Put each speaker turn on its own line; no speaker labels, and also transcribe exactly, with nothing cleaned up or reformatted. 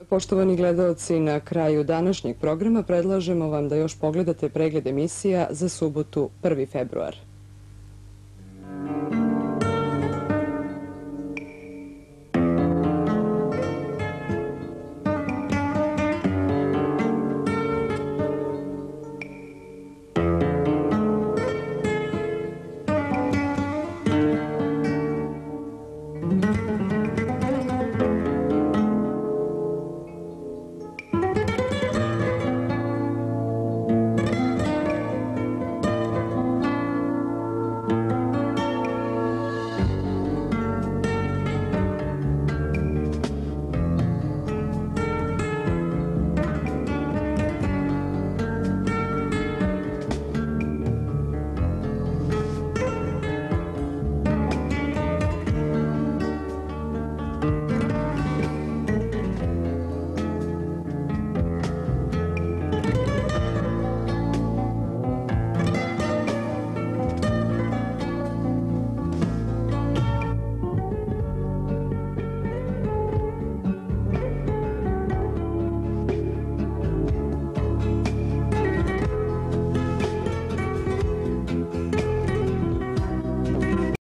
Poštovani gledaoci, na kraju današnjeg programa predlažemo vam da još pogledate pregled emisija za subotu prvi februar.